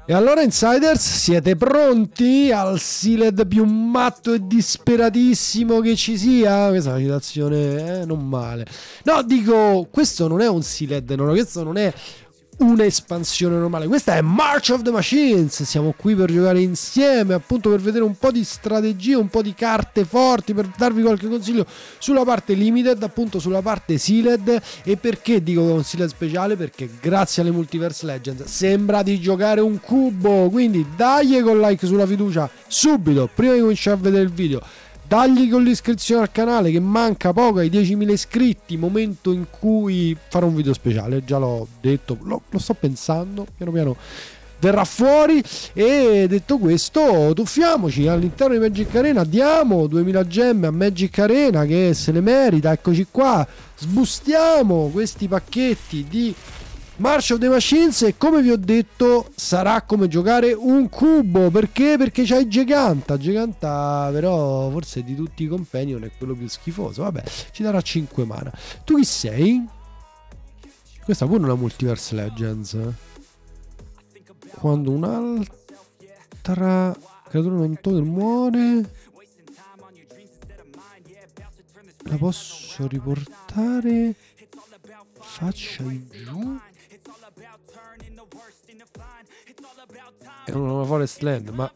E allora Insiders, siete pronti al Sealed più matto e disperatissimo che ci sia? Questa è una citazione non male. No, dico, questo non è un Sealed, no, questo non è un'espansione normale, questa è March of the Machines. Siamo qui per giocare insieme, appunto per vedere un po' di strategie, un po' di carte forti, per darvi qualche consiglio sulla parte limited, appunto sulla parte sealed. E perché dico che è un sealed speciale? Perché grazie alle Multiverse Legends sembra di giocare un cubo, quindi dagli col like sulla fiducia subito prima di cominciare a vedere il video. Dagli con l'iscrizione al canale, che manca poco ai 10.000 iscritti, momento in cui farò un video speciale, già l'ho detto, lo sto pensando, piano piano verrà fuori. E detto questo, tuffiamoci all'interno di Magic Arena, diamo 2000 gemme a Magic Arena che se le merita, eccoci qua, sbustiamo questi pacchetti di March of the Machines. E come vi ho detto sarà come giocare un cubo. Perché? Perché c'hai Giganta però forse di tutti i companion è quello più schifoso. Vabbè, ci darà 5 mana. Tu chi sei? Questa pure è una Multiverse Legends. Quando un'altra creatura non token muore, la posso riportare faccia in giù. È una Forest Land, ma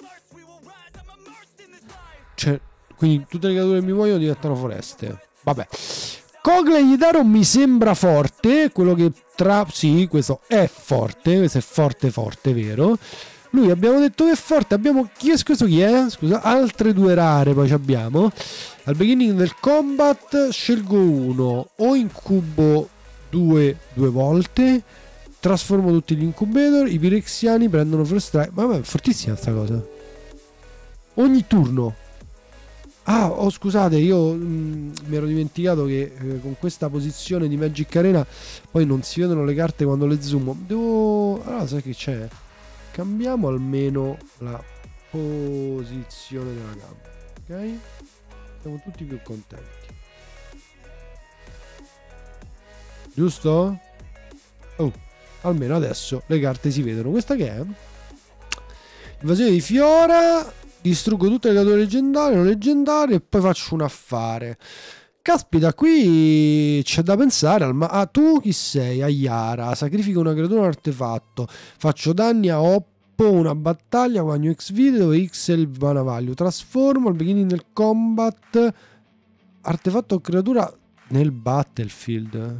cioè, quindi tutte le creature che mi muoiono diventano foreste. Vabbè. Cogle Hidaro mi sembra forte. Quello che sì, questo è forte. Questo è forte, vero? Lui abbiamo detto che è forte. Abbiamo questo chi è? Scusa, altre due rare poi abbiamo. Al beginning del combat scelgo uno, o incubo due volte, trasformo tutti gli incubator, i pirexiani prendono first strike. Ma vabbè, è fortissima sta cosa. Ogni turno. Ah, oh, scusate, io mi ero dimenticato che con questa posizione di Magic Arena poi non si vedono le carte quando le zoom. Allora, sai che c'è? Cambiamo almeno la posizione della gamba, ok? Siamo tutti più contenti. Giusto? Oh, almeno adesso le carte si vedono. Questa che è? Invasione di Fiora. Distruggo tutte le creature leggendarie, non leggendarie, e poi faccio un affare. Caspita, qui c'è da pensare al tu chi sei? Ayara. Sacrifico una creatura, un artefatto. Faccio danni a Oppo, una battaglia, guadagno X video dove X è il mana value. Trasformo al beginning del combat artefatto o creatura nel battlefield.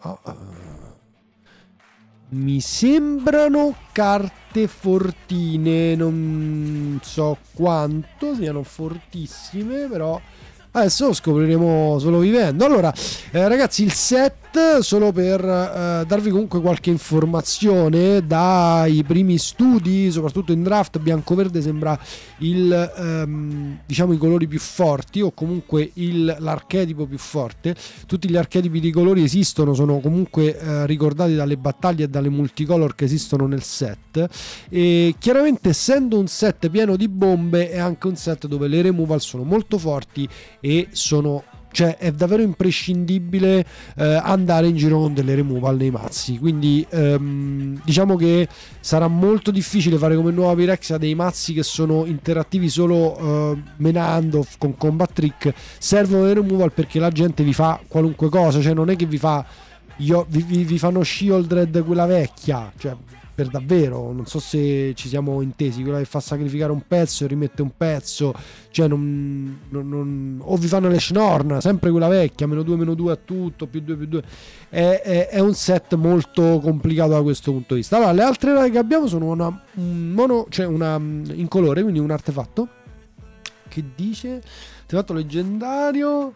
Mi sembrano carte fortine, non so quanto siano fortissime, però adesso lo scopriremo solo vivendo. Allora, ragazzi, il set, solo per darvi comunque qualche informazione, dai primi studi, soprattutto in draft, bianco-verde sembra diciamo i colori più forti, o comunque l'archetipo più forte. Tutti gli archetipi di colori esistono, sono comunque ricordati dalle battaglie e dalle multicolor che esistono nel set. E chiaramente, essendo un set pieno di bombe, è anche un set dove le removal sono molto forti e cioè è davvero imprescindibile andare in giro con delle removal nei mazzi. Quindi diciamo che sarà molto difficile fare come nuova Pyrexia dei mazzi che sono interattivi solo menando con combat trick. Servono le removal perché la gente vi fa qualunque cosa, cioè non è che vi fanno Shieldred quella vecchia, cioè per davvero, non so se ci siamo intesi, quella che fa sacrificare un pezzo e rimette un pezzo, cioè o vi fanno le Schnorn, sempre quella vecchia, -2/-2 a tutto, +2/+2. È un set molto complicato da questo punto di vista. Allora, le altre rare che abbiamo sono una in colore, quindi un artefatto che dice artefatto leggendario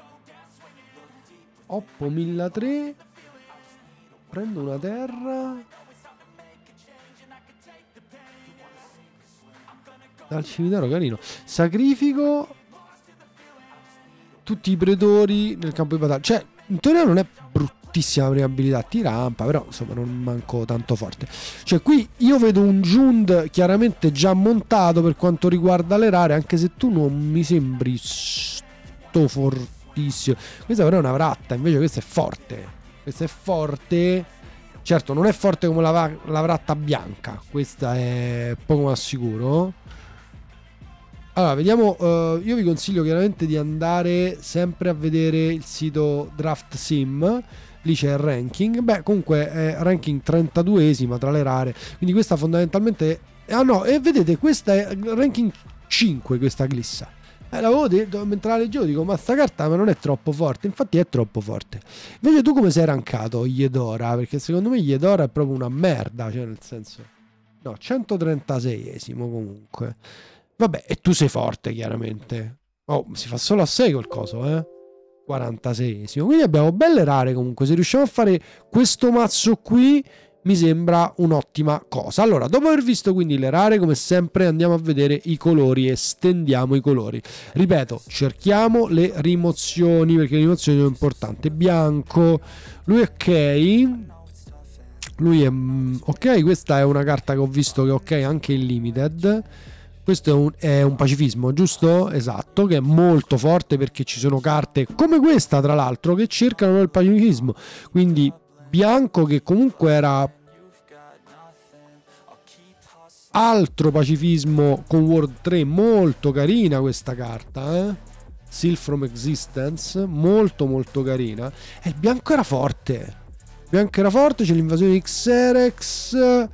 Oppo 1003, prendo una terra dal cimitero, carino, sacrifico tutti i pretori nel campo di battaglia. Cioè, in teoria non è bruttissima la prima abilità, ti rampa, però insomma non manco tanto forte. Cioè, qui io vedo un Jund chiaramente già montato per quanto riguarda le rare, anche se tu non mi sembri sto fortissimo. Questa però è una vratta, invece questa è forte. Questa è forte Certo, non è forte come la vratta bianca, questa è poco ma sicuro. Allora, vediamo, io vi consiglio chiaramente di andare sempre a vedere il sito Draft Sim, lì c'è il ranking, beh comunque è ranking 32esima tra le rare, quindi questa fondamentalmente, ah no, e vedete questa è ranking 5 questa glissa, l'avevo detto, mentre la leggevo dico ma sta carta ma non è troppo forte, infatti è troppo forte. Invece tu come sei rankato Iedora? Perché secondo me Iedora è proprio una merda, cioè nel senso, no, 136esimo comunque. Vabbè, e tu sei forte, chiaramente. Oh, si fa solo a 6 col coso, 46esimo. Quindi abbiamo belle rare comunque. Se riusciamo a fare questo mazzo qui, mi sembra un'ottima cosa. Allora, dopo aver visto quindi le rare, come sempre andiamo a vedere i colori e stendiamo i colori. Ripeto, cerchiamo le rimozioni, perché le rimozioni sono importanti. Bianco, lui è ok. Lui è ok, questa è una carta che ho visto che è ok anche in limited. Questo è un pacifismo, giusto? Esatto, che è molto forte perché ci sono carte come questa, tra l'altro, che cercano il pacifismo. Quindi bianco, che comunque era altro pacifismo con World 3, molto carina questa carta, Seal from Existence, molto molto carina. E il bianco era forte. Il bianco era forte, c'è l'invasione di Xerex.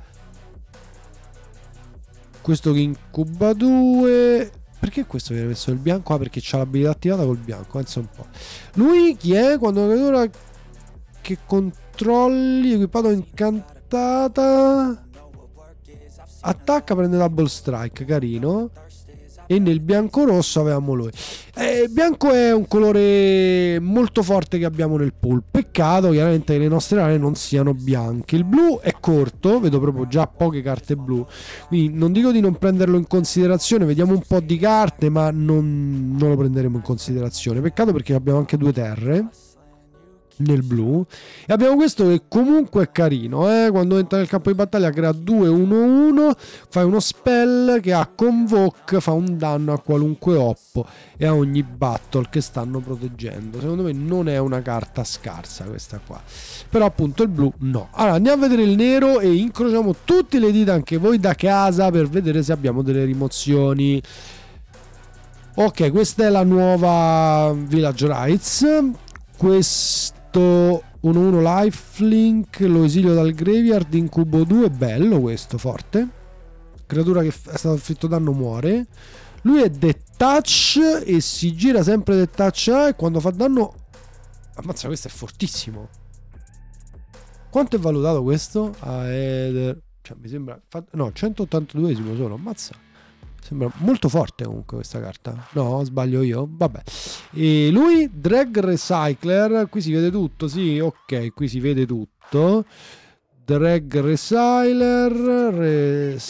Questo che incuba 2. Perché questo viene messo il bianco? Ah, perché c'ha l'abilità attivata col bianco. Pensa un po'. Lui chi è? Quando una creatura che controlli equipato incantata attacca, prende double strike. Carino. E nel bianco rosso avevamo lui. Il bianco è un colore molto forte che abbiamo nel pool. Peccato chiaramente che le nostre aree non siano bianche. Il blu è corto, vedo proprio già poche carte blu, quindi non dico di non prenderlo in considerazione. Vediamo un po' di carte, ma non lo prenderemo in considerazione. Peccato perché abbiamo anche 2 terre nel blu. E abbiamo questo che comunque è carino, quando entra nel campo di battaglia crea 2-1-1, fai uno spell che ha Convoke, fa un danno a qualunque oppo e a ogni battle che stanno proteggendo. Secondo me non è una carta scarsa questa qua, però appunto il blu no. Allora andiamo a vedere il nero e incrociamo tutte le dita anche voi da casa per vedere se abbiamo delle rimozioni. Ok, questa è la nuova Village Rites. Questo 1-1 lifelink, lo esilio dal graveyard, incubo 2, bello questo, forte. Creatura che è stato inflitto danno muore. Lui è detach e si gira sempre detach A e quando fa danno... Ammazza, questo è fortissimo. Quanto è valutato questo? Cioè mi sembra... No, 182esimo solo, ammazza. Sembra molto forte comunque questa carta. No, sbaglio io? Vabbè. E lui, Drag Recycler. Qui si vede tutto, sì, ok, qui si vede tutto. Drag Recycler.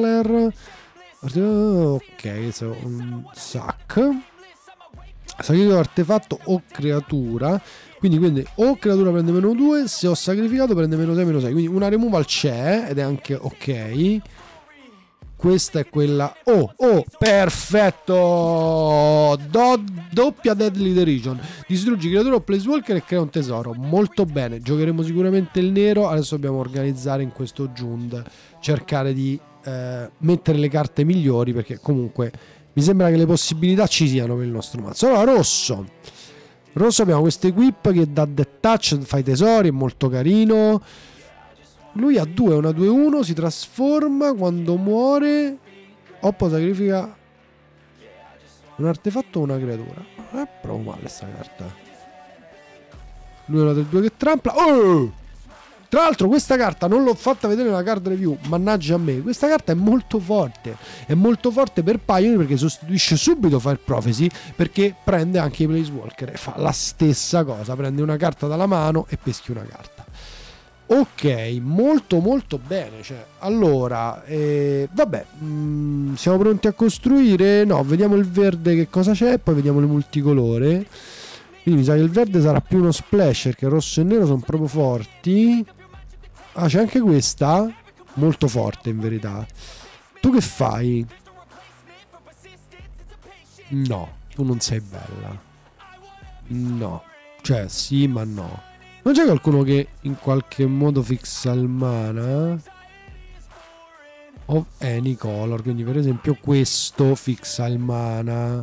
Ok, un sac. Sacrificato artefatto o creatura. Quindi o creatura prende -2. Se ho sacrificato prende -6, -6. Quindi una removal c'è ed è anche ok. Questa è quella. Oh, perfetto! Doppia Deadly Derision. Distruggi creatura o Planeswalker e crea un tesoro. Molto bene. Giocheremo sicuramente il nero. Adesso dobbiamo organizzare in questo Jund. Cercare di mettere le carte migliori, perché comunque mi sembra che le possibilità ci siano per il nostro mazzo. Allora, rosso. Rosso abbiamo questo equip che da detach fa i tesori. È molto carino. Lui ha 2, una 2-1, si trasforma quando muore. Oppo sacrifica un artefatto o una creatura. È proprio male sta carta. Lui è una del 2 che trampla. Oh! Tra l'altro questa carta non l'ho fatta vedere nella card review, mannaggia a me. Questa carta è molto forte. È molto forte per Pioneer perché sostituisce subito Fire Prophecy, perché prende anche i Planeswalker e fa la stessa cosa. Prende una carta dalla mano e peschi una carta. Ok, molto molto bene, cioè, allora, vabbè, siamo pronti a costruire? No, vediamo il verde che cosa c'è, poi vediamo le multicolore. Quindi mi sa che il verde sarà più uno splash, perché il rosso e il nero sono proprio forti. Ah, c'è anche questa, molto forte in verità. Tu che fai? No, tu non sei bella. No, cioè sì ma no. Non c'è qualcuno che in qualche modo fixa il mana? Of any color, quindi per esempio questo fixa il mana.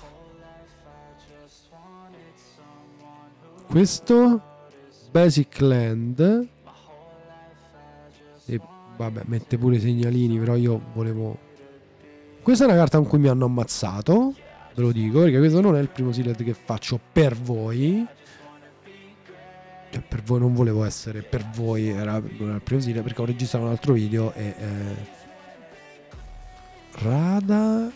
Questo Basic Land. E vabbè, mette pure i segnalini, però io volevo... Questa è una carta con cui mi hanno ammazzato, ve lo dico, perché questo non è il primo Sealed che faccio per voi. Cioè, per voi non volevo essere, per voi era il primo Sealed, perché ho registrato un altro video e... Rada...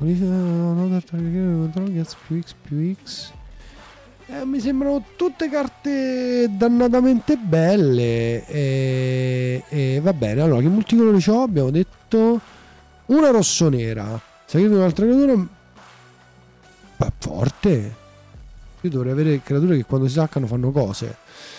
Gets più X. Mi sembrano tutte carte dannatamente belle e va bene. Allora, che multicolori c'ho? Abbiamo detto una rossonera. Se credo un'altra creatura forte. Io dovrei avere creature che quando si saccano fanno cose.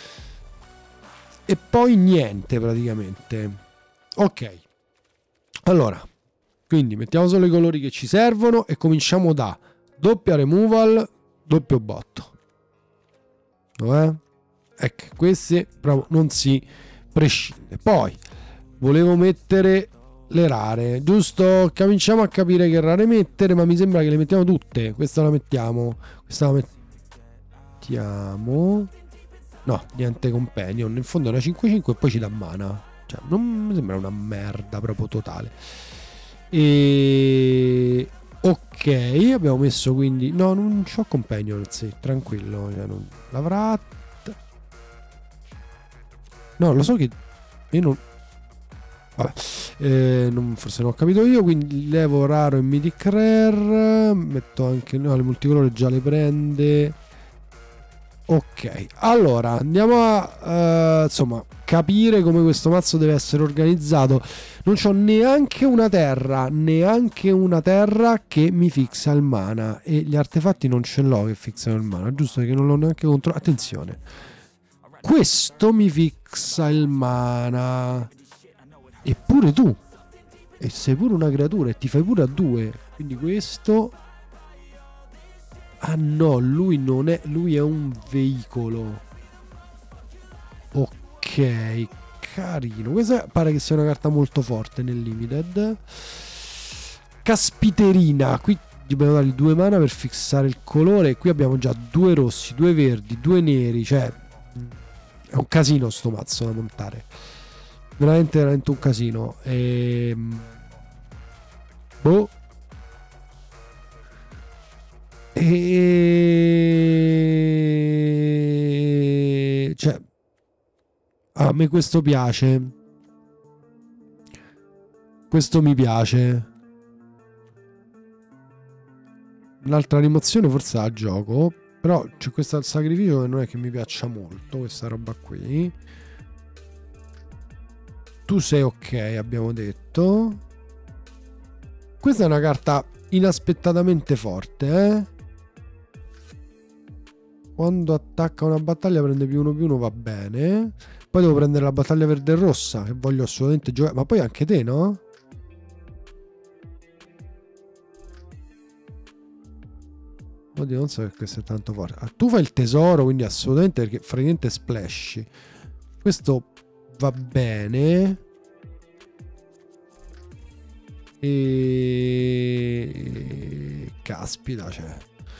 E poi niente praticamente. Ok. Allora, quindi mettiamo solo i colori che ci servono e cominciamo da doppia removal, doppio botto. Ecco, queste proprio non si prescinde. Poi volevo mettere le rare, giusto? Cominciamo a capire che rare mettere, ma mi sembra che le mettiamo tutte. Questa la mettiamo, questa la mettiamo. No, niente companion. In fondo è una 5-5 e poi ci dà mana. Cioè, non mi sembra una merda proprio totale. E ok, abbiamo messo quindi... No, non c'ho companion, sì, tranquillo. Cioè non... L'avrà... No, lo so che... Io non... Vabbè, forse non ho capito io, quindi levo raro e mythic rare. Metto anche... No, le multicolore già le prende. Ok, allora andiamo a insomma capire come questo mazzo deve essere organizzato. Non c'ho neanche una terra che mi fixa il mana e gli artefatti non ce l'ho che fissano il mana, giusto che non l'ho neanche controllato. Attenzione, questo mi fixa il mana eppure tu, e sei pure una creatura e ti fai pure a 2, quindi questo... Ah no, lui non è... Lui è un veicolo. Ok, carino. Questa pare che sia una carta molto forte nel limited. Caspiterina. Qui dobbiamo dargli 2 mana per fissare il colore. Qui abbiamo già 2 rossi, 2 verdi, 2 neri. Cioè, è un casino sto mazzo da montare. Veramente, veramente un casino. Boh. Cioè, a me questo piace, questo mi piace. L'altra rimozione forse la gioco, però c'è questo al sacrificio che non è che mi piaccia molto, questa roba qui. Tu sei ok, abbiamo detto. Questa è una carta inaspettatamente forte, Quando attacca una battaglia prende +1/+1, va bene. Poi devo prendere la battaglia verde e rossa, che voglio assolutamente giocare. Ma poi anche te, no? Oddio, non so che questo è tanto forte. Ah, tu fai il tesoro, quindi assolutamente, perché fra niente splash. Questo va bene. E... Caspita, cioè...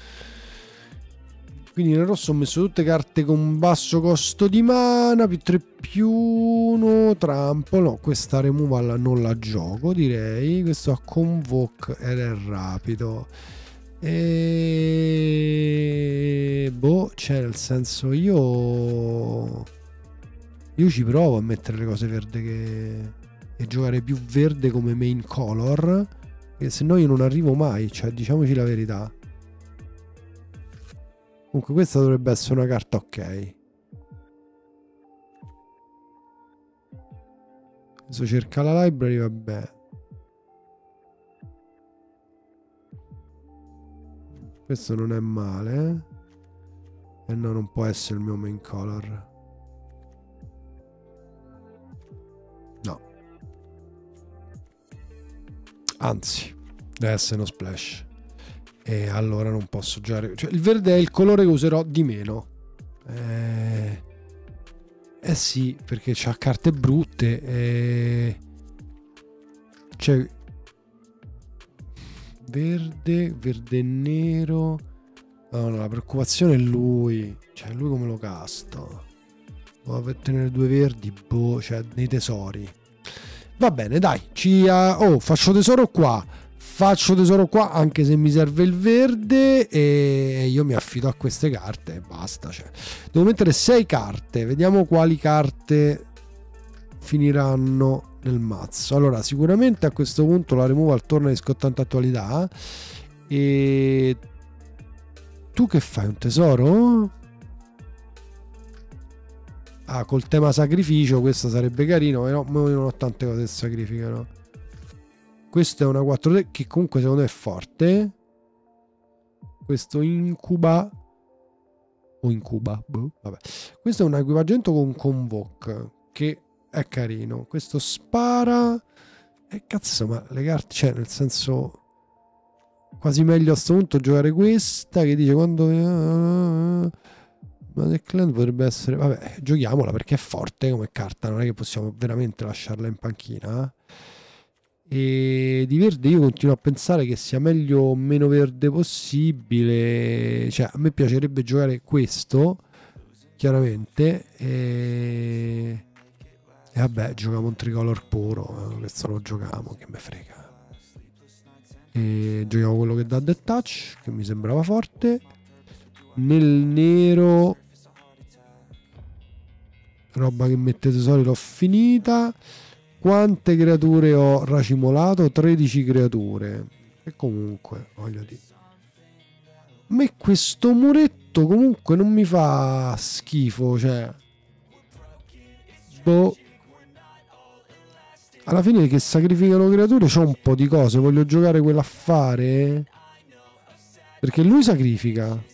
Quindi nel rosso ho messo tutte carte con basso costo di mana, +3/+1, trampo. No, questa removal non la gioco, direi. Questo a convoke ed è rapido. E... boh, cioè nel senso io ci provo a mettere le cose verde e giocare più verde come main color, che se no io non arrivo mai, cioè diciamoci la verità. Comunque questa dovrebbe essere una carta ok. Adesso cerca la library, vabbè. Questo non è male. E no, non può essere il mio main color. No. Anzi, deve essere uno splash. E allora non posso giocare, cioè il verde è il colore che userò di meno, Eh sì, perché c'ha carte brutte. Cioè, verde e nero. No, la preoccupazione è lui. Cioè, lui come lo casto? Per tenere due verdi, boh, cioè, nei tesori. Va bene, dai, faccio tesoro qua. Faccio tesoro qua, anche se mi serve il verde, e io mi affido a queste carte e basta. Cioè, devo mettere 6 carte, vediamo quali carte finiranno nel mazzo. Allora, sicuramente a questo punto la removal torna di scottante attualità. E tu che fai? Un tesoro? Ah, col tema sacrificio questo sarebbe carino, però non ho tante cose che sacrificano. Questo è una 4-3 che comunque secondo me è forte. Questo incuba o incuba, boh, vabbè. Questo è un equipaggiamento con convoke che è carino. Questo spara e cazzo, ma le carte, cioè nel senso, quasi meglio a sto punto giocare questa che dice quando ma del clan potrebbe essere, vabbè, giochiamola perché è forte come carta, non è che possiamo veramente lasciarla in panchina. E di verde io continuo a pensare che sia meglio meno verde possibile, cioè a me piacerebbe giocare questo chiaramente, e vabbè, giochiamo un tricolor puro, questo lo giochiamo, che me frega, e giochiamo quello che dà the touch, che mi sembrava forte. Nel nero roba che mette tesori l'ho finita. Quante creature ho racimolato? 13 creature. E comunque, voglio dire, a me questo muretto comunque non mi fa schifo, cioè, boh. Alla fine che sacrificano creature c'ho un po' di cose. Voglio giocare quell'affare, perché lui sacrifica.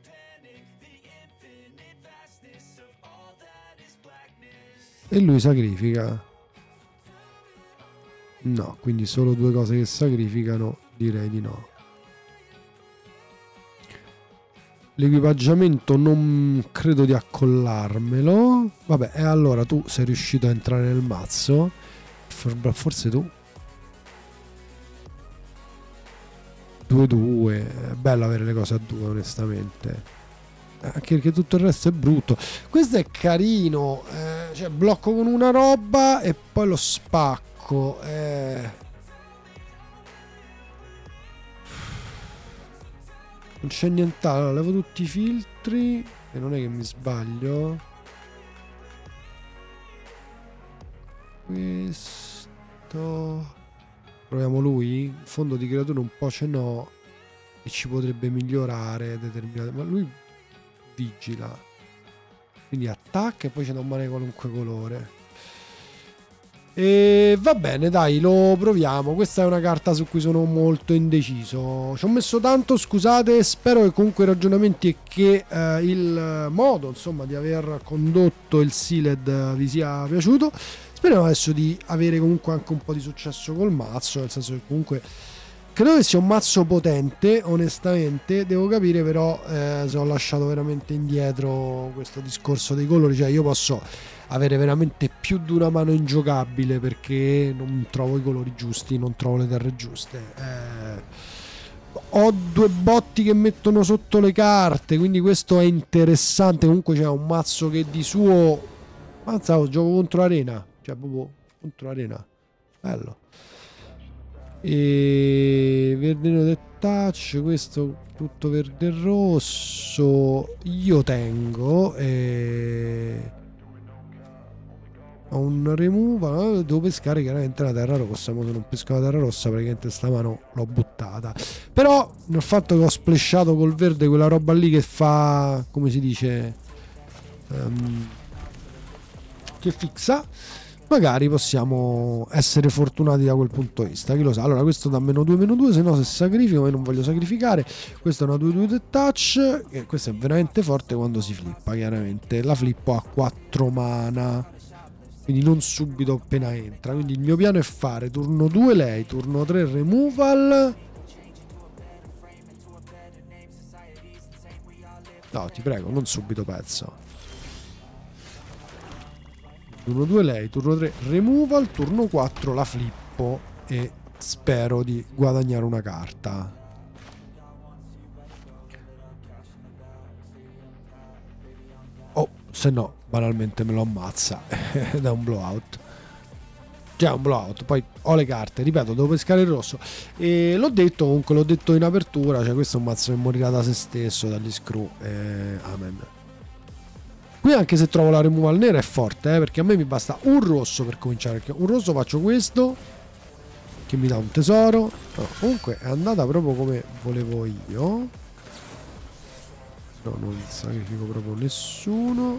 E lui sacrifica. No, quindi solo due cose che sacrificano, direi di no. L'equipaggiamento non credo di accollarmelo. Vabbè, e allora tu sei riuscito a entrare nel mazzo. Forse tu. 2-2. È bello avere le cose a 2, onestamente. Anche perché tutto il resto è brutto. Questo è carino. Cioè, blocco con una roba e poi lo spacco. Non c'è nient'altro. Levo tutti i filtri e non è che mi sbaglio. Questo proviamo lui. Fondo di creatura un po' ce n'ho e ci potrebbe migliorare determinate, ma lui vigila, quindi attacca e poi ce n'è un mare qualunque colore. E va bene, dai, lo proviamo. Questa è una carta su cui sono molto indeciso. Ci ho messo tanto, scusate. Spero che comunque i ragionamenti e che il modo, insomma, di aver condotto il Sealed vi sia piaciuto. Speriamo adesso di avere comunque anche un po' di successo col mazzo, nel senso che comunque credo che sia un mazzo potente, onestamente. Devo capire però se ho lasciato veramente indietro questo discorso dei colori. Cioè io posso avere veramente più di una mano ingiocabile perché non trovo i colori giusti, non trovo le terre giuste. Ho due botti che mettono sotto le carte, quindi questo è interessante. Comunque c'è un mazzo che di suo... Pensavo, gioco contro l'arena, cioè proprio contro l'arena. Bello. E verde nero touch, questo tutto verde e rosso. Io tengo ho un removal, devo pescare chiaramente la terra rossa, ma se non pesco la terra rossa praticamente sta mano l'ho buttata. Però nel fatto che ho splashato col verde quella roba lì che fa, come si dice, che fixa, magari possiamo essere fortunati da quel punto di vista, chi lo sa. Allora questo da -2/-2, se no se sacrifico, ma io non voglio sacrificare. Questa è una 2/2 touch, e questo è veramente forte quando si flippa, chiaramente. La flippo a 4 mana, quindi non subito appena entra. Quindi il mio piano è fare turno 2 lei, turno 3 removal. No, ti prego, non subito pezzo. Turno 2 lei, turno 3 removal, turno 4 la flippo e spero di guadagnare una carta. Oh, se no, banalmente me lo ammazza ed è un blowout. Cioè, un blowout. Poi ho le carte, ripeto, devo pescare il rosso. E l'ho detto comunque, l'ho detto in apertura. Cioè, questo è un mazzo che morirà da se stesso, dagli screw. Amen. Qui anche se trovo la removal nera è forte, perché a me mi basta un rosso per cominciare. Perché un rosso faccio questo, che mi dà un tesoro. No, comunque è andata proprio come volevo io. No, non sacrifico proprio nessuno.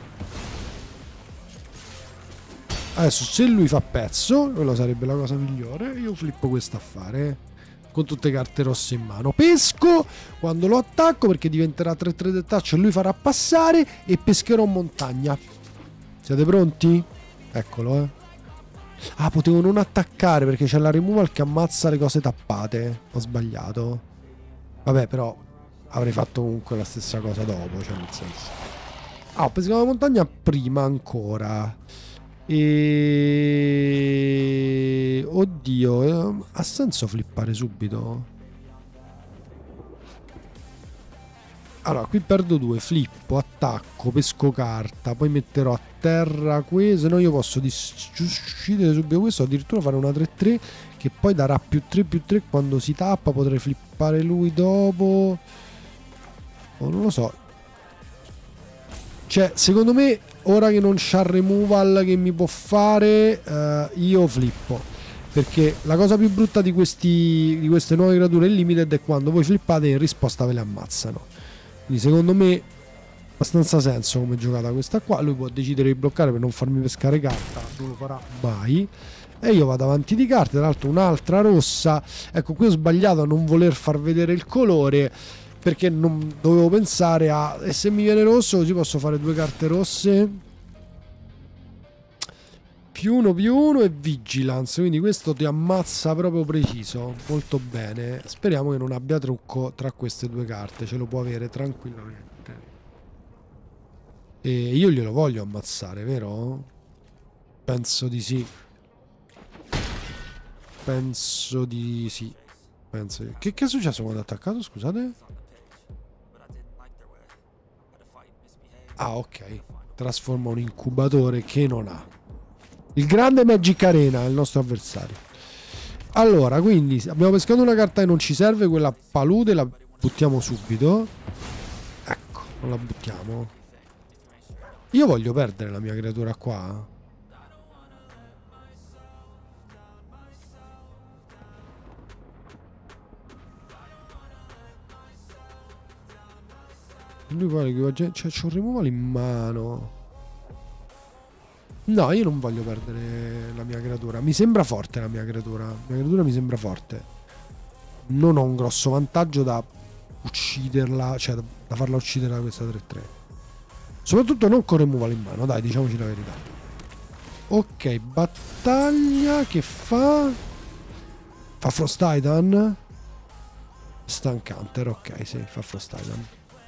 Adesso se lui fa pezzo, quello sarebbe la cosa migliore. Io flippo questo affare con tutte carte rosse in mano. Pesco quando lo attacco perché diventerà 3-3 del touch e lui farà passare. E pescherò montagna. Siete pronti? Eccolo, Ah, potevo non attaccare perché c'è la removal che ammazza le cose tappate. Ho sbagliato. Vabbè, però avrei fatto comunque la stessa cosa dopo, cioè nel senso. Ah, ho pescato la montagna prima ancora. E... Oddio, ha senso flippare subito? Allora, qui perdo 2, flippo, attacco, pesco carta, poi metterò a terra questo, se no io posso uccidere subito questo, addirittura fare una 3-3 che poi darà +3/+3 quando si tappa, potrei flippare lui dopo. Oh, non lo so. Cioè, secondo me, ora che non c'ha removal che mi può fare, io flippo. Perché la cosa più brutta di queste nuove creature in limited è quando voi flippate e in risposta ve le ammazzano. Quindi secondo me ha abbastanza senso come giocata questa qua. Lui può decidere di bloccare per non farmi pescare carta, non lo farà mai. E io vado avanti di carte, tra l'altro un'altra rossa. Ecco, qui ho sbagliato a non voler far vedere il colore, perché non dovevo pensare a... E se mi viene rosso così posso fare 2 carte rosse. +1/+1 e vigilance. Quindi questo ti ammazza proprio preciso. Molto bene. Speriamo che non abbia trucco tra queste 2 carte. Ce lo può avere tranquillamente. E io glielo voglio ammazzare, vero? Penso di sì. Penso di sì. Penso di... Che è successo quando ha attaccato? Scusate. Ah, ok. Trasforma un incubatore che non ha. Il grande Magic Arena è il nostro avversario. Allora, quindi abbiamo pescato una carta che non ci serve, quella palude, la buttiamo subito. Ecco, non la buttiamo. Io voglio perdere la mia creatura qua. Lui poi, cioè, c'ho un removal in mano. No, io non voglio perdere la mia creatura. Mi sembra forte la mia creatura. La mia creatura mi sembra forte. Non ho un grosso vantaggio da ucciderla, cioè da farla uccidere da questa 3-3. Soprattutto non con removal in mano, dai, diciamoci la verità. Ok, battaglia che fa? Fa Frost Titan? Stun Counter, ok, sì, fa Frost Titan.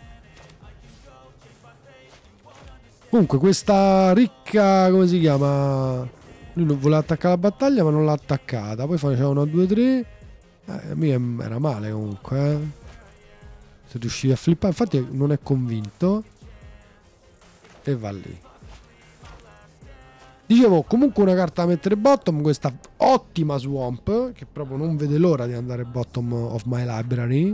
Comunque questa ricca, come si chiama? Lui non voleva attaccare la battaglia ma non l'ha attaccata. Poi faceva una 2-3. A me era male comunque. Se riuscivi a flippare. Infatti non è convinto. E va lì. Dicevo, comunque una carta da mettere bottom. Questa ottima Swamp, che proprio non vede l'ora di andare bottom of my library.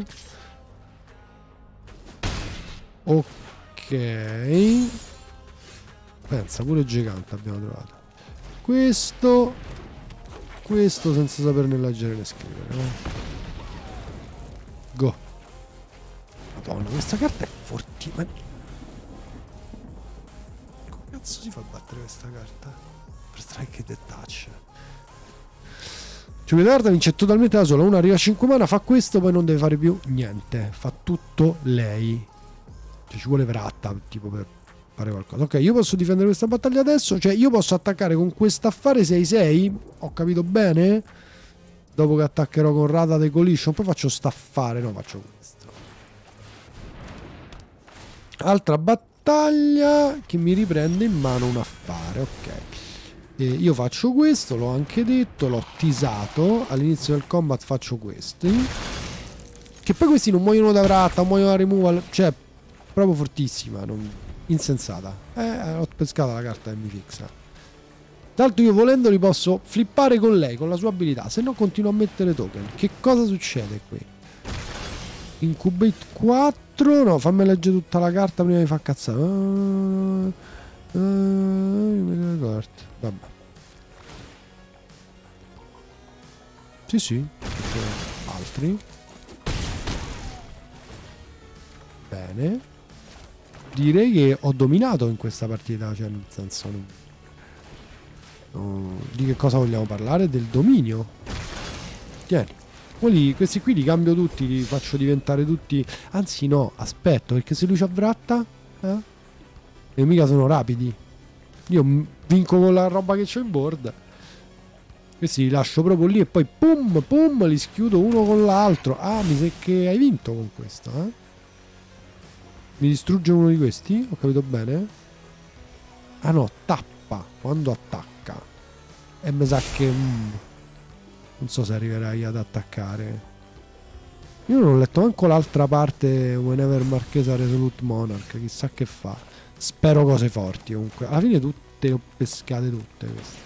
Ok. Pensa, pure gigante abbiamo trovato. Questo senza saperne leggere né scrivere. Go. Madonna, questa carta è fortissima. Come cazzo si fa a battere questa carta? Per strike e touch. Cioè, questa carta vince totalmente da sola. Una arriva a 5 mana, fa questo, poi non deve fare più niente. Fa tutto lei. Cioè, ci vuole Vratta, tipo, per fare qualcosa. Ok, io posso difendere questa battaglia adesso. Cioè, io posso attaccare con quest'affare 6-6. Ho capito bene? Dopo che attaccherò con Rada de Collision. Poi faccio st'affare. No, faccio questo. Altra battaglia. battaglia che mi riprende in mano un affare. Ok, io faccio questo, l'ho anche detto, l'ho teasato. All'inizio del combat faccio questi, che poi questi non muoiono da vratta, muoiono da removal. Cioè proprio fortissima, insensata. Ho pescata la carta che mi fixa. Tanto io volendo li posso flippare con lei, con la sua abilità. Se no continuo a mettere token. Che cosa succede qui? Incubate 4. No, fammi leggere tutta la carta prima di far cazzare. Vabbè. Sì. Altri. Bene. Direi che ho dominato in questa partita. Cioè nel senso... di che cosa vogliamo parlare? Del dominio. Tieni. Questi qui li cambio tutti, li faccio diventare tutti. Anzi no, aspetto, perché se lui ci avvratta e mica sono rapidi. Io vinco con la roba che c'ho in board. Questi li lascio proprio lì e poi pum li schiudo uno con l'altro. Ah, mi sa che hai vinto con questo, Mi distrugge uno di questi? Ho capito bene? Ah no, tappa quando attacca. E mi sa che non so se arriverai ad attaccare. Io non ho letto anche l'altra parte. Whenever Marchesa Resolute Monarch. Chissà che fa. Spero cose forti comunque. Alla fine tutte le ho pescate tutte queste.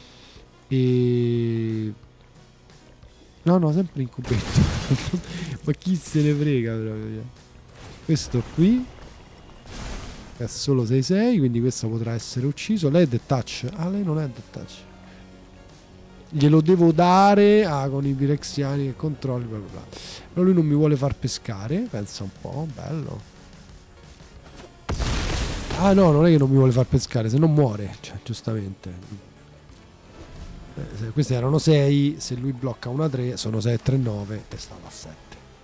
E... No, sempre in cubetto. Ma chi se ne frega proprio. Questo qui è solo 6-6, quindi questo potrà essere ucciso. Lei è dead touch. Ah, lei non è dead touch. Glielo devo dare con i pirexiani che controlli, bla bla bla. Però lui non mi vuole far pescare. Pensa un po', bello. Ah no, non è che non mi vuole far pescare, se non muore, cioè giustamente. Queste erano 6, se lui blocca una 3 sono 6, 3, 9 e stava a 7.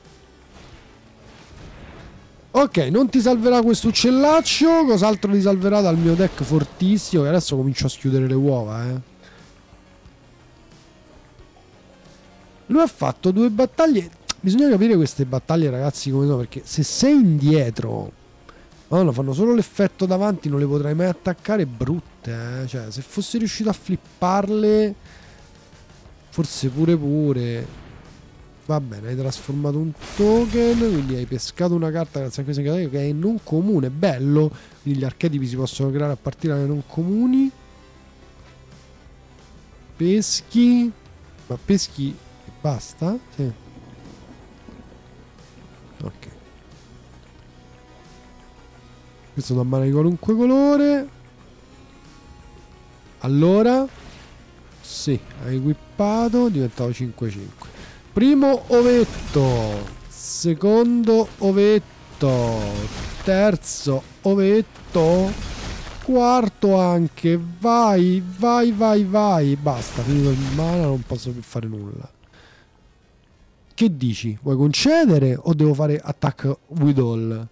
Ok, non ti salverà questo uccellaccio. Cos'altro ti salverà dal mio deck fortissimo? Che adesso comincio a schiudere le uova, Lui ha fatto 2 battaglie. Bisogna capire queste battaglie, ragazzi, come sono, perché se sei indietro, no, fanno solo l'effetto davanti, non le potrai mai attaccare, brutte, Cioè, se fossi riuscito a flipparle, forse pure. Va bene, hai trasformato un token, quindi hai pescato una carta grazie a questo che è non comune, bello. Quindi gli archetipi si possono creare a partire dalle non comuni. Peschi. Ma peschi... Basta? Sì. Ok. Questo da mana di qualunque colore. Allora sì, hai equippato. Diventavo 5-5. Primo ovetto. Secondo ovetto. Terzo ovetto. Quarto anche. Vai. Basta, finito il mana, non posso più fare nulla. Che dici? Vuoi concedere o devo fare attack with all?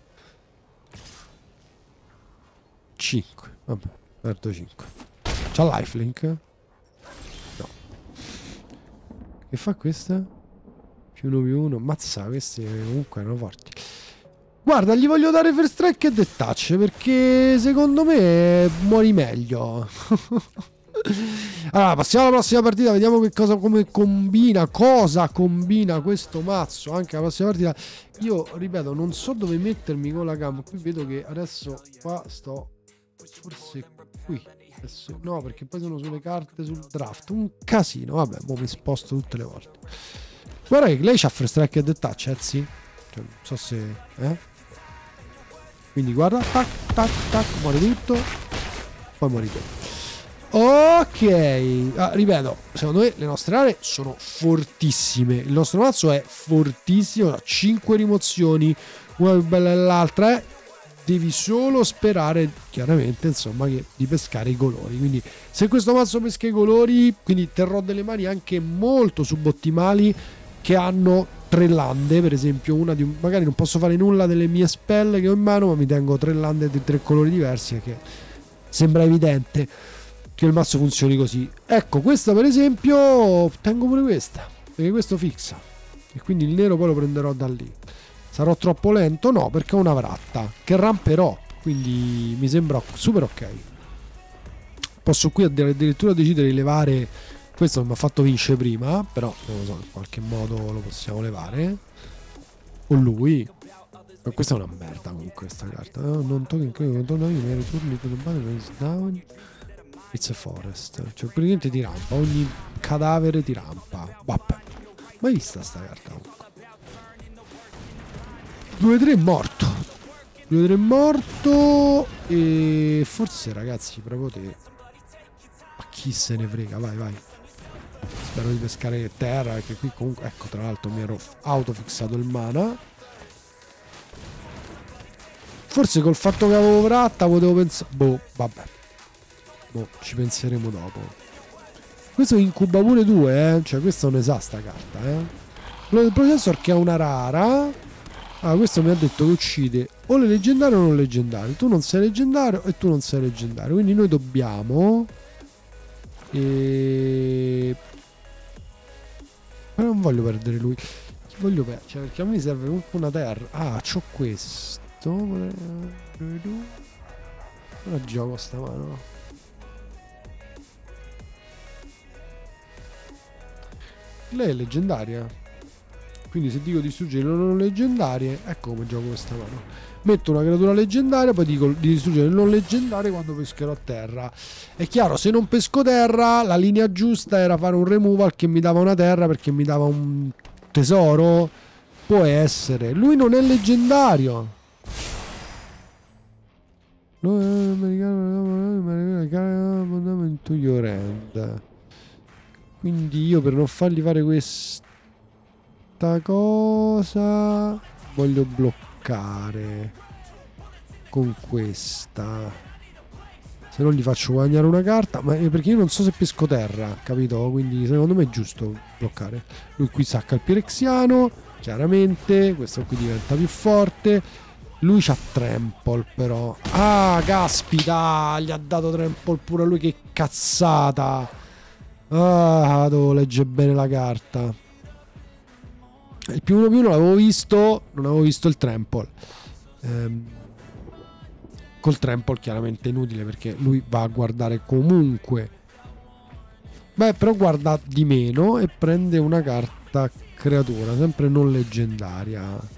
5. Vabbè, perdo 5. C'ha lifelink? No. Che fa questa? +1/+1. Mazza, questi comunque erano forti. Guarda, gli voglio dare first strike e death touch perché secondo me muori meglio. Allora, passiamo alla prossima partita, vediamo che cosa combina questo mazzo anche alla prossima partita. Io ripeto, non so dove mettermi con la cam. Qui vedo che adesso qua sto forse qui adesso, no, perché poi sono sulle carte sul draft, un casino. Vabbè, mo mi sposto tutte le volte. Guarda che lei c'ha first strike e death touch, sì. Cioè, non so se quindi guarda, tac, muore tutto, poi muori te. Ok, ripeto, secondo me le nostre aree sono fortissime. Il nostro mazzo è fortissimo, ha 5 rimozioni, una più bella dell'altra. Devi solo sperare, chiaramente, insomma, di pescare i colori. Quindi, se questo mazzo pesca i colori, quindi terrò delle mani anche molto subottimali che hanno 3 lande, per esempio, una di magari non posso fare nulla delle mie spell che ho in mano, ma mi tengo 3 lande di 3 colori diversi, che sembra evidente che il mazzo funzioni così. Ecco, questa per esempio tengo pure questa, perché questo fixa, e quindi il nero poi lo prenderò da lì. Sarò troppo lento? No, perché ho una vratta che ramperò, Quindi mi sembra super ok. Posso qui addirittura decidere di levare. Questo non mi ha fatto vincere prima, però non lo so, in qualche modo lo possiamo levare. O lui. Ma questa è una merda comunque questa carta. Non token credo torna i miei turni to the battle is down. It's a forest. Cioè praticamente ti rampa. Ogni cadavere ti rampa. Vabbè. Mai vista sta carta comunque. 2-3 morto. 2-3 morto. E forse ragazzi proprio te. Ma chi se ne frega, vai vai. Spero di pescare terra, perché qui comunque, ecco, tra l'altro mi ero autofissato il mana. Forse col fatto che avevo Vratta potevo pensare. Boh, vabbè. Boh, ci penseremo dopo. Questo incuba pure 2, cioè questo non sa sta carta, Quello del processor che è una rara. Ah, questo mi ha detto che uccide o le leggendarie o non leggendarie. Tu non sei leggendario e tu non sei leggendario. Quindi noi dobbiamo. Ma non voglio perdere lui. Chi voglio perdere? Cioè, perché a me mi serve comunque una terra. Ah, c'ho questo. Ora gioco sta mano. Lei è leggendaria. Quindi se dico distruggere le non leggendarie, ecco come gioco questa mano. Metto una creatura leggendaria, poi dico di distruggere le non leggendarie quando pescherò a terra. È chiaro, se non pesco terra, la linea giusta era fare un removal che mi dava una terra perché mi dava un tesoro. Può essere. Lui non è leggendario. Into your hand. Quindi io per non fargli fare questa cosa voglio bloccare con questa. Se non gli faccio guadagnare una carta, ma perché io non so se pesco terra, capito? Quindi secondo me è giusto bloccare. Lui qui sacca il Pirexiano, chiaramente. Questo qui diventa più forte. Lui c'ha Trample però. Ah, caspita, gli ha dato Trample pure a lui, che cazzata. Ah, devo leggere bene la carta. Il più 1/1 l'avevo visto, non avevo visto il Trample. Col Trample chiaramente inutile perché lui va a guardare comunque. Beh, però guarda di meno e prende una carta creatura, sempre non leggendaria.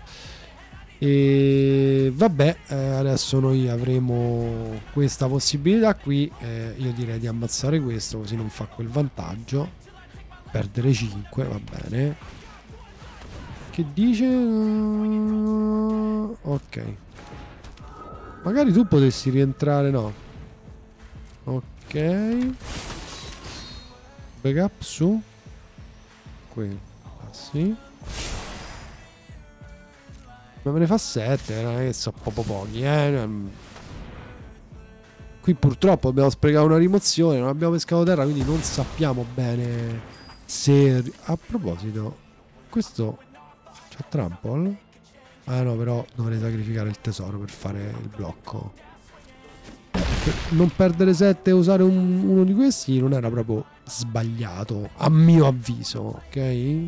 E vabbè, adesso noi avremo questa possibilità qui. Io direi di ammazzare questo, così non fa quel vantaggio. Perdere 5, va bene. Che dice? Ok. Magari tu potessi rientrare, no? Ok. Backup su. Qui. Ah, sì. Ma me ne fa 7, non è che so proprio pochi, Qui purtroppo abbiamo sprecato una rimozione, non abbiamo pescato terra, quindi non sappiamo bene se... A proposito, questo... c'è Trample? Ah no, però dovrei sacrificare il tesoro per fare il blocco. Per non perdere 7 e usare uno di questi non era proprio sbagliato, a mio avviso, ok?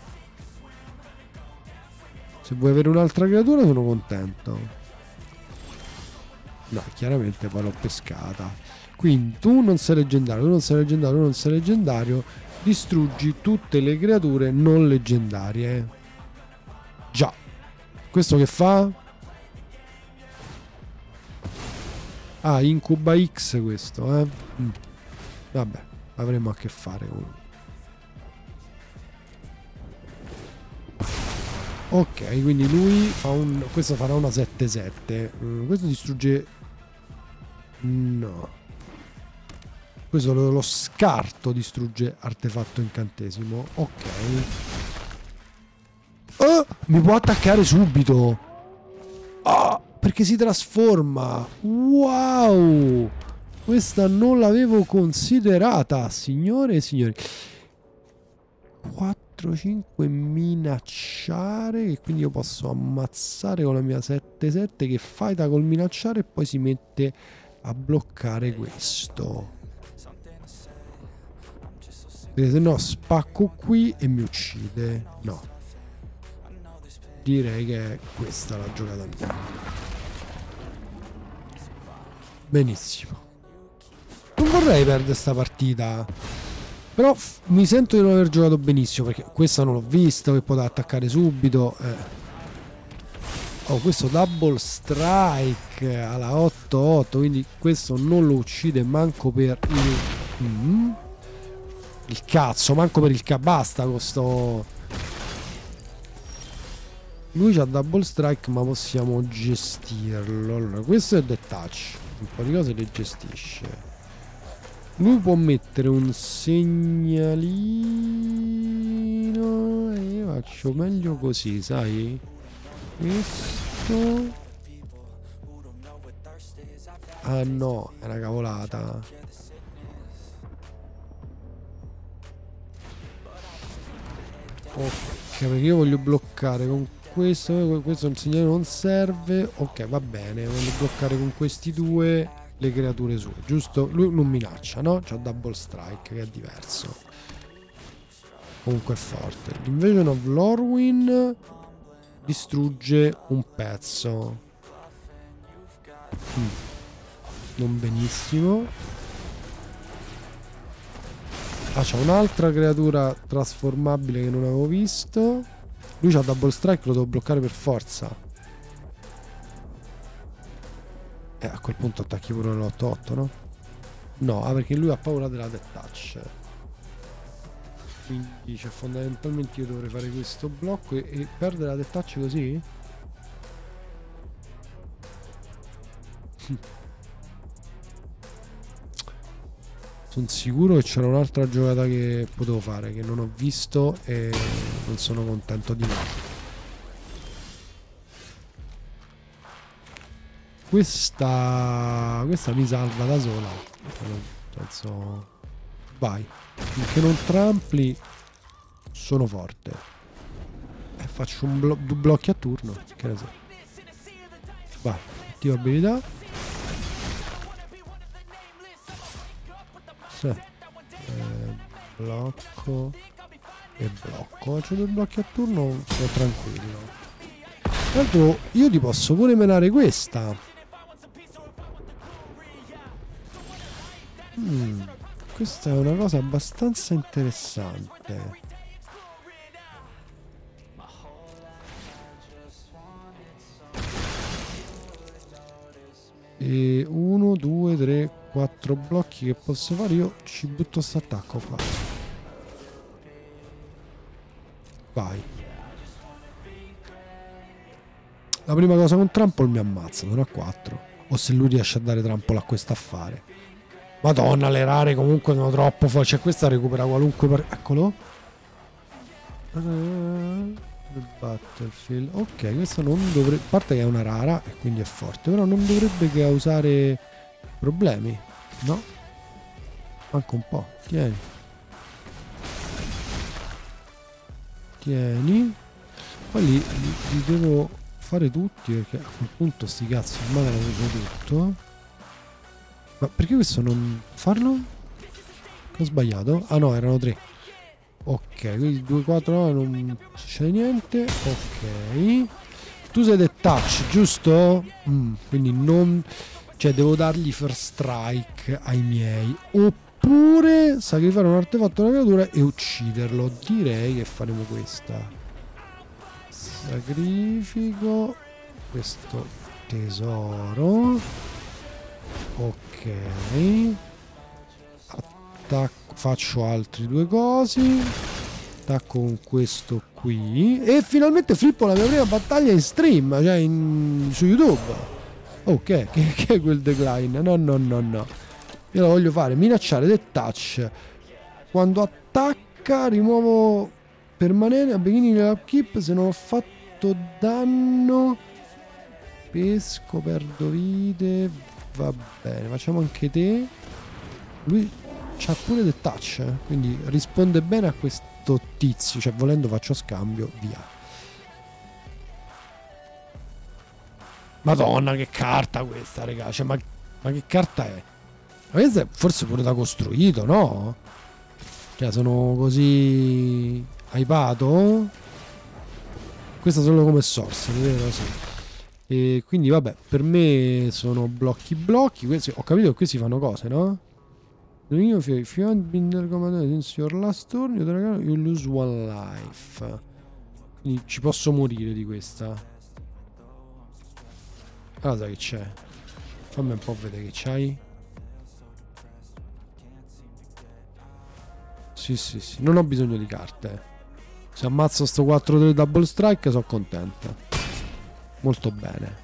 Se vuoi avere un'altra creatura sono contento. No, chiaramente poi l'ho pescata. Quindi tu non sei leggendario, tu non sei leggendario, tu non sei leggendario. Distruggi tutte le creature non leggendarie. Già. Questo che fa? Ah, incuba X questo, Vabbè, avremo a che fare comunque. Ok, quindi lui fa un... questo farà una 7-7. Questo distrugge... No. Questo lo scarto distrugge artefatto incantesimo. Ok. Oh, mi può attaccare subito. Oh, perché si trasforma. Wow. Questa non l'avevo considerata, signore e signori. 4-5 minacciare, che quindi io posso ammazzare con la mia 7-7 che fighta col minacciare e poi si mette a bloccare questo. Perché se no spacco qui e mi uccide. No, direi che è questa la giocata mia. Benissimo. Non vorrei perdere sta partita. Però mi sento di non aver giocato benissimo, perché questa non l'ho vista, che poteva attaccare subito. Oh, questo double strike alla 8-8, quindi questo non lo uccide manco per il cazzo, manco per il basta questo. Lui c'ha double strike, ma possiamo gestirlo. Allora, questo è the touch, un po' di cose le gestisce. Lui può mettere un segnalino e io faccio meglio così, sai? Questo. Ah no, è una cavolata. Ok, perché io voglio bloccare con questo. Questo un segnale non serve. Ok, va bene, voglio bloccare con questi due le creature sue, giusto? Lui non minaccia, no? C'ha double strike, che è diverso. Comunque è forte. L'invasion of Lorwyn distrugge un pezzo. Non benissimo. Ah, c'è un'altra creatura trasformabile che non avevo visto. Lui c'ha double strike, lo devo bloccare per forza. A quel punto attacchi pure l'8-8, no? No, perché lui ha paura della death touch. Quindi cioè, fondamentalmente io dovrei fare questo blocco e perdere la death touch così? Sono sicuro che c'era un'altra giocata che potevo fare, che non ho visto e non sono contento di me. Questa mi salva da sola. Nel senso, vai. Finché non trampli sono forte. E faccio due blocchi a turno. Che ne so. Vai, attiva abilità. Sì. Blocco e blocco. Faccio due blocchi a turno, sono tranquillo. Tra l'altro io ti posso pure menare questa. Questa è una cosa abbastanza interessante. E 1, 2, 3, 4 blocchi che posso fare. Io ci butto sto attacco qua. Vai. La prima cosa con trample mi ammazza, sono a 4. O se lui riesce a dare trample a questo affare. Madonna, le rare comunque sono troppo forti. Cioè questa recupera qualunque eccolo. Battlefield. Ok, questa non dovrebbe. A parte che è una rara e quindi è forte, però non dovrebbe causare problemi. No? Manca un po'. Tieni. Tieni. Poi li devo fare tutti, perché a quel punto sti cazzi ormai l'hanno preso tutto. Ma perché questo non farlo? Ho sbagliato? Ah no, erano 3. Ok, quindi 2, 4, non succede niente. Ok. Tu sei del touch, giusto? Quindi non. Cioè devo dargli first strike ai miei. Oppure sacrificare un artefatto a una creatura e ucciderlo. Direi che faremo questa. Sacrifico questo tesoro. Ok, attacco, faccio altri due cosi, attacco con questo qui e finalmente flippo la mia prima battaglia in stream, cioè su YouTube. Ok, che è quel decline? No, io la voglio fare, minacciare del touch. Quando attacca rimuovo permanente a beginning dell'upkeep se non ho fatto danno, pesco, perdo vite. Va bene, facciamo anche te. Lui c'ha pure del touch, quindi risponde bene a questo tizio. Cioè volendo faccio scambio, via. Madonna che carta questa, raga. Cioè, ma che carta è? Ma questa è forse pure da costruito, no? Cioè sono così hypato. Questa solo come sorcery, vero? Sì. E quindi vabbè, per me sono blocchi. Questi, ho capito che questi fanno cose, no? If you haven't been commandato since your last turn, you lose one life. Quindi ci posso morire di questa. Allora sai che c'è? Fammi un po' vedere che c'hai. Sì, sì, sì. Non ho bisogno di carte. Se ammazzo sto 4-3 double strike sono contento. Molto bene.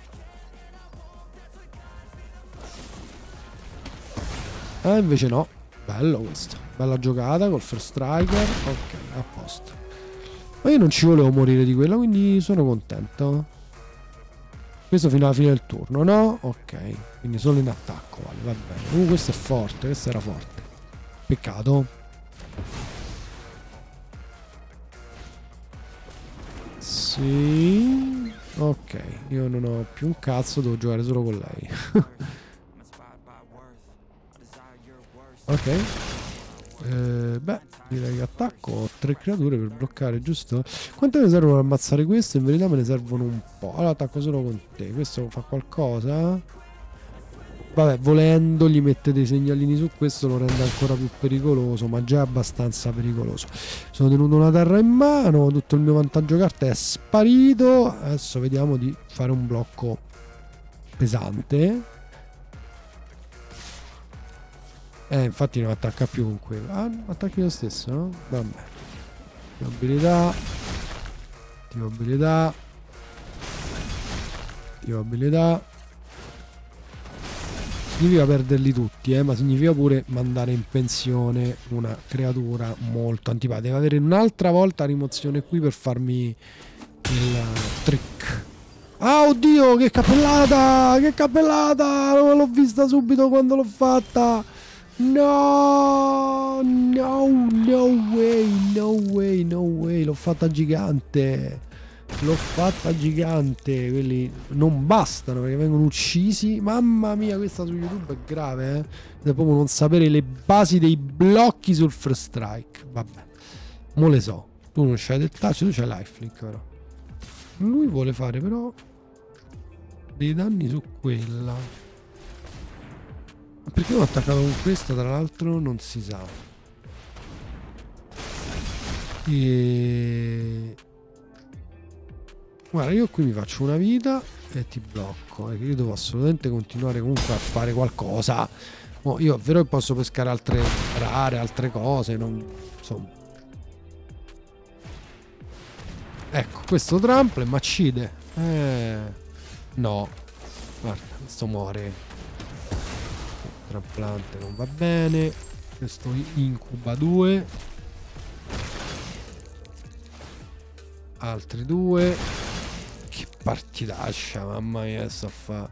Invece no. Bello questo. Bella giocata col first striker. Ok, a posto. Ma io non ci volevo morire di quella, quindi sono contento. Questo fino alla fine del turno, no? Ok. Quindi solo in attacco, vale, va bene. Questo è forte, questo era forte. Peccato. Sì. Ok, io non ho più un cazzo, devo giocare solo con lei. Ok. Beh, direi che attacco. Ho 3 creature per bloccare, giusto? Quante ne servono per ammazzare questo? In verità me ne servono un po'. Allora attacco solo con te. Questo fa qualcosa? Vabbè, volendo gli mette dei segnalini su questo, lo rende ancora più pericoloso, ma già è abbastanza pericoloso. Sono tenuto una terra in mano, tutto il mio vantaggio carte è sparito. Adesso vediamo di fare un blocco pesante. Infatti non attacca più con quello. Ah, attacchi lo stesso, no? Vabbè. Abilità. Abilità. Abilità. Significa perderli tutti, ma significa pure mandare in pensione una creatura molto antipatica. Devo avere un'altra volta rimozione qui per farmi il trick. Ah, oddio, che cappellata! Che cappellata! Non l'ho vista subito quando l'ho fatta! No! No, no way, no way, no way. L'ho fatta gigante. L'ho fatta gigante. Quelli non bastano perché vengono uccisi. Mamma mia, questa su YouTube è grave, eh. È proprio non sapere le basi dei blocchi sul first strike. Vabbè, mo le so. Tu non c'hai del touch, tu c'hai lifelink però. Lui vuole fare però dei danni su quella. Perché ho attaccato con questa, tra l'altro non si sa. E guarda, io qui mi faccio una vita e ti blocco. Io devo assolutamente continuare comunque a fare qualcosa. Io è vero che posso pescare altre rare, altre cose, non insomma. Ecco, questo trample m'accide. No. Guarda, questo muore. Tramplante non va bene. Questo incuba 2. Altri 2. Che partitaccia, mamma mia, sto a fa.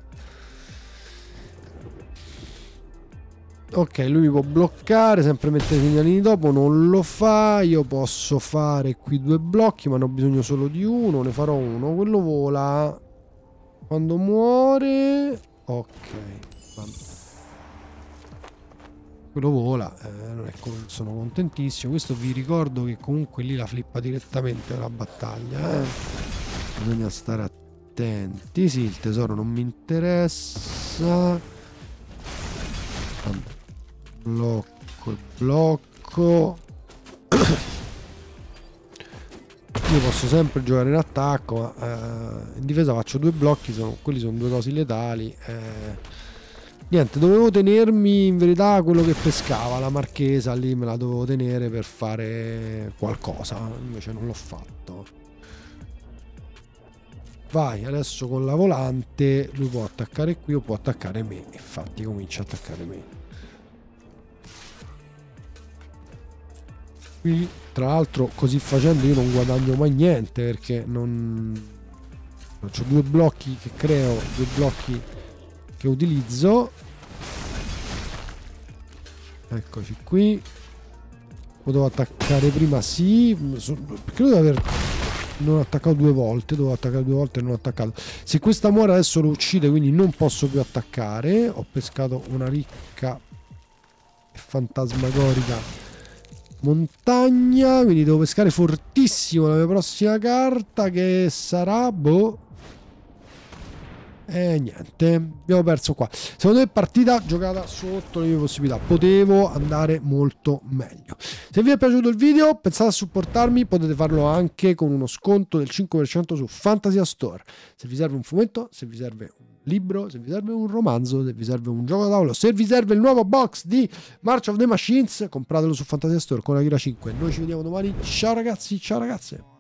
Ok, lui mi può bloccare, sempre mettere segnalini dopo, non lo fa. Io posso fare qui 2 blocchi, ma ne ho bisogno solo di uno, ne farò uno. Quello vola. Quando muore. Ok, vabbè. Quello vola, sono contentissimo. Questo vi ricordo che comunque lì la flippa direttamente la battaglia, bisogna stare attenti. Sì, il tesoro non mi interessa. Blocco, blocco. Io posso sempre giocare in attacco, ma in difesa faccio 2 blocchi, quelli sono 2 cose letali. Niente, dovevo tenermi in verità quello che pescava, la marchesa lì me la dovevo tenere per fare qualcosa, invece non l'ho fatto. Vai, adesso con la volante lui può attaccare qui o può attaccare me, infatti comincia a attaccare me. Qui, tra l'altro, così facendo io non guadagno mai niente perché non ho 2 blocchi che creo, 2 blocchi che utilizzo. Eccoci qui. Potevo attaccare prima, sì, perché devo aver non attaccato 2 volte, dovevo attaccare 2 volte e non ho attaccato. Se questa muore adesso lo uccide, quindi non posso più attaccare. Ho pescato una ricca e fantasmagorica montagna, quindi devo pescare fortissimo la mia prossima carta che sarà boh. E niente, abbiamo perso qua. Secondo me partita giocata sotto le mie possibilità, potevo andare molto meglio. Se vi è piaciuto il video, pensate a supportarmi, potete farlo anche con uno sconto del 5% su Fantasia Store. Se vi serve un fumetto, se vi serve un libro, se vi serve un romanzo, se vi serve un gioco da tavolo, se vi serve il nuovo box di March of the Machines, compratelo su Fantasia Store con Akira 5. Noi ci vediamo domani, ciao ragazzi, ciao ragazze.